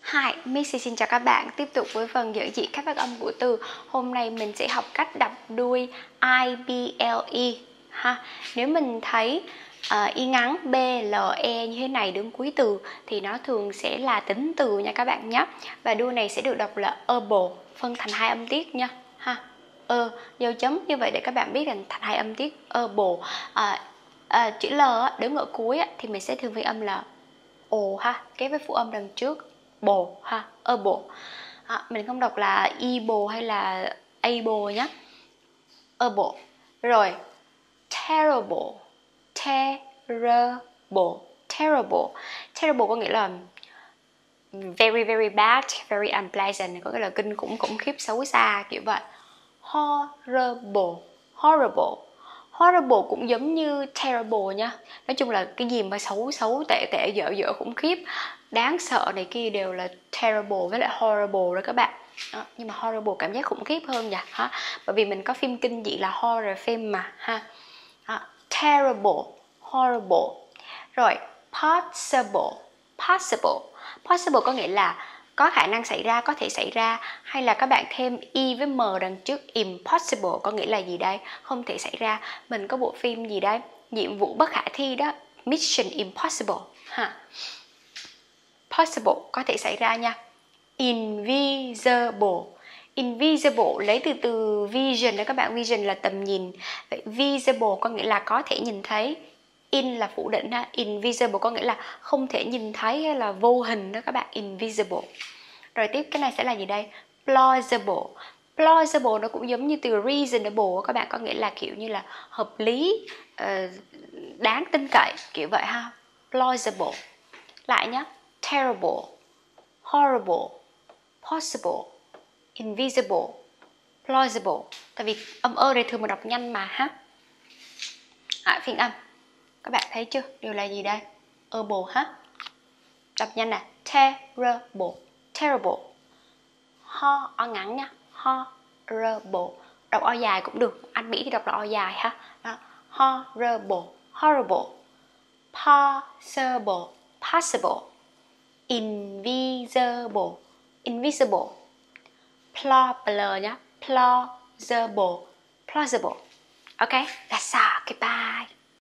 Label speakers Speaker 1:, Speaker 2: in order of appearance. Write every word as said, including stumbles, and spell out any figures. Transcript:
Speaker 1: Hi, Missy xin chào các bạn. Tiếp tục với phần dẫn diện các phát âm của từ. Hôm nay mình sẽ học cách đọc đuôi I, B, L, E ha. Nếu mình thấy uh, y ngắn B, L, E như thế này đứng cuối từ thì nó thường sẽ là tính từ nha các bạn nhé. Và đuôi này sẽ được đọc là able, phân thành hai âm tiết nha ha. Ơ, dấu chấm như vậy để các bạn biết rằng thành hai âm tiết able. À, à, chữ L đứng ở cuối thì mình sẽ thường phiên âm là ồ ha, kế với phụ âm đằng trước bồ ha, able. À, mình không đọc là able hay là able nhé. Able. Rồi, terrible, terrible, terrible. Terrible có nghĩa là very very bad, very unpleasant, có nghĩa là kinh khủng, khủng khiếp, xấu xa kiểu vậy. Horrible, horrible. Horrible cũng giống như terrible nha. Nói chung là cái gì mà xấu xấu, tệ tệ, dở dở, khủng khiếp, đáng sợ này kia đều là terrible với lại horrible đó các bạn. Đó, nhưng mà horrible cảm giác khủng khiếp hơn nha ha. Bởi vì mình có phim kinh dị là horror film mà ha. Đó, terrible, horrible. Rồi, possible, possible. Possible có nghĩa là có khả năng xảy ra, có thể xảy ra. Hay là các bạn thêm e với m đằng trước, impossible có nghĩa là gì đây? Không thể xảy ra. Mình có bộ phim gì đây? Nhiệm vụ bất khả thi đó, Mission Impossible ha. Possible có thể xảy ra nha. Invisible. Invisible lấy từ từ vision đó các bạn. Vision là tầm nhìn. Vậy visible có nghĩa là có thể nhìn thấy. In là phủ định ha. Invisible có nghĩa là không thể nhìn thấy hay là vô hình đó các bạn. Invisible. Rồi tiếp cái này sẽ là gì đây? Plausible. Plausible nó cũng giống như từ reasonable các bạn, có nghĩa là kiểu như là hợp lý, uh, đáng tin cậy kiểu vậy ha. Plausible. Lại nhé. Terrible, horrible, possible, invisible, plausible. Tại vì âm ơ này thường mà đọc nhanh mà ha. À, phiên âm. Các bạn thấy chưa? Điều là gì đây? Able ha. Đọc nhanh nè. Terrible, terrible. Ho, o ngắn nha. Horrible. Đọc o dài cũng được. Anh Mỹ thì đọc là o dài ha. Đó. Horrible, horrible. Possible, possible. Invisible, invisible. Plausible nhá. Plausible, plausible. Okay, that's all. Goodbye.